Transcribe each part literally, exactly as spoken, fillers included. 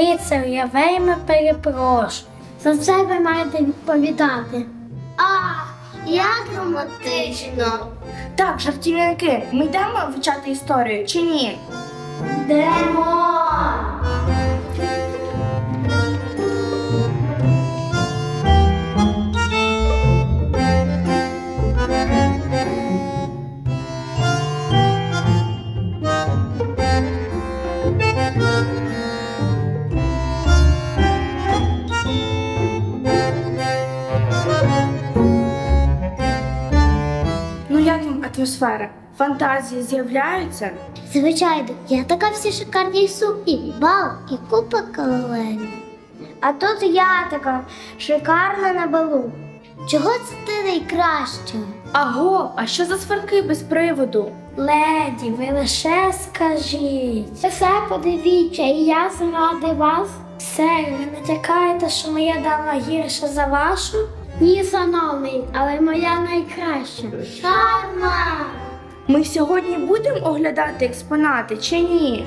лицар, я вельми перепрошую. За це ви маєте відповідати. Ах, як романтично. Так, жартівники, ми йдемо вивчати історію чи ні? Йдемо! Ну як вам атмосфера? Фантазії з'являються? Звичайно, я така всі шикарні сукні, бал і купа кавалерів. А тут я така шикарна на балу. Чого це ти найкраща? Аго, а що за сварки без приводу? Леді, ви лише скажіть. Все подивіться, і я заради вас. Сер, ви натякаєте, що моя дама гірша за вашу? Ні, шановний, але моя найкраща. Шарма! Ми сьогодні будемо оглядати експонати чи ні?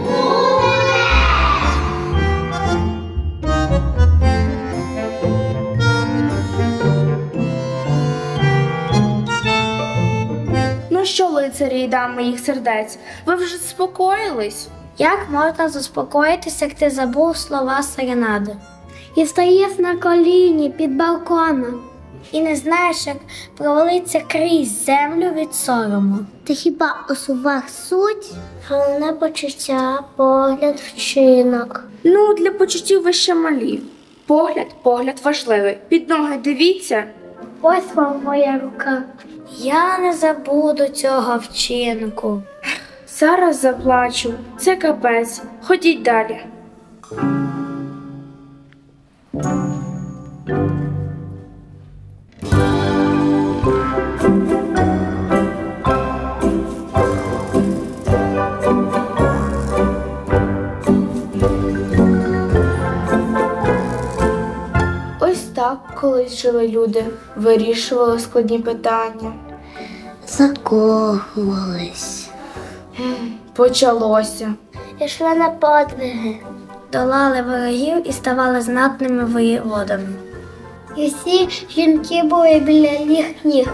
Ну що, лицарі і дами моїх сердець, ви вже заспокоїлись? Як можна заспокоїтися, як ти забув слова серенади? І стоїш на коліні під балконом. І не знаєш, як провалиться крізь землю від сорому. Ти хіба у словах суть? Головне почуття, погляд, вчинок. Ну, для почуттів ви ще малі. Погляд, погляд важливий. Під ноги дивіться. Ось вам моя рука. Я не забуду цього вчинку. Зараз заплачу. Це капець. Ходіть далі. Ось так колись жили люди, вирішували складні питання. Закохувались. Почалося. Ішли на подвиги. Долали ворогів і ставали знатними воєводами. І всі жінки були біля їх ніг.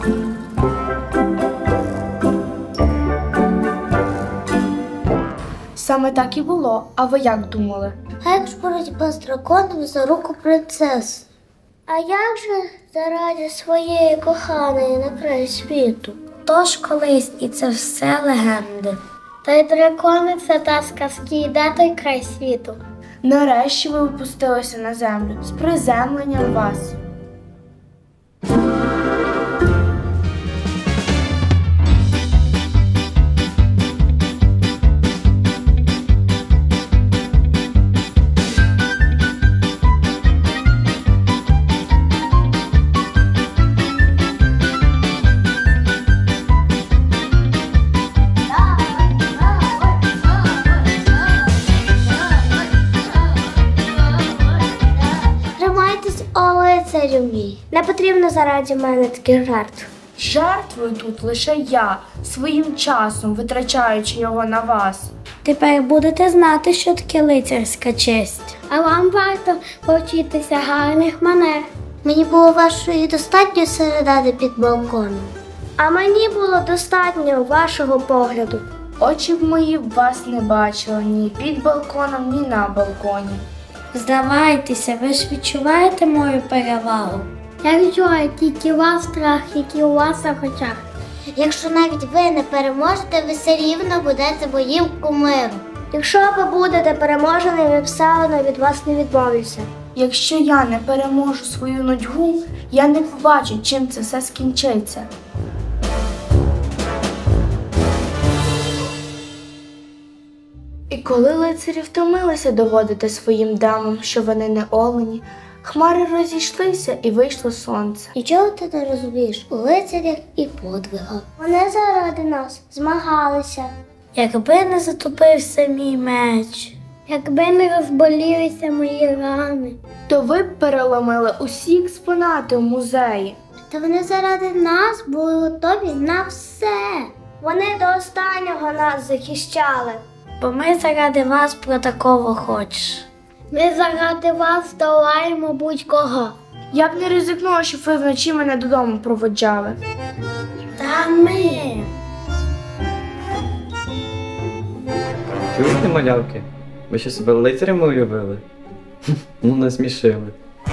Саме так і було. А ви як думали? А як ж боротьба з драконом за руку принцеси? А як же заради своєї коханої на край світу? Тож колись, і це все легенди. Та й дракони – це та сказки, де той край світу? Нарешті ви опустилися на землю з приземленням вас. Не потрібно заради мене таких жертв. Жертвую тут лише я, своїм часом витрачаючи його на вас. Тепер будете знати, що таке лицарська честь. А вам варто повчитися гарних манер. Мені було вашої достатньо серенади під балконом. А мені було достатньо вашого погляду. Очі б мої вас не бачили ні під балконом, ні на балконі. Здавайтеся, ви ж відчуваєте мою перевагу. Я відчуваю тільки вас страх, який у вас в очах. Якщо навіть ви не переможете, ви все рівно будете моїм кумиром. Якщо ви будете переможені, я все одно від вас не відмовлюся. Якщо я не переможу свою нудьгу, я не побачу, чим це все скінчиться. І коли лицарі втомилися доводити своїм дамам, що вони не олені, хмари розійшлися і вийшло сонце. Нічого ти не розумієш у лицарях і подвигах. Вони заради нас змагалися. Якби не затопився мій меч, якби не розболілися мої рани, то ви б переломили усі експонати в музеї. Та вони заради нас були готові на все. Вони до останнього нас захищали. бо ми заради вас про такого хочеш. Ми заради вас долаємо будь-кого. Я б не ризикнула, щоб ви вночі мене додому проводжали. Та ми. Чуєте, малявки? Ви ще себе лицарями уявили? Ну, насмішили.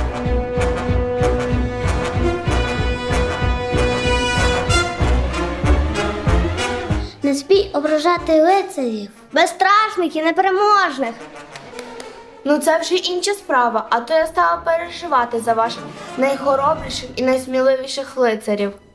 Не смій ображати лицарів, безстрашних і непереможних. Ну це вже інша справа, а то я стала переживати за ваших найхоробріших і найсміливіших лицарів.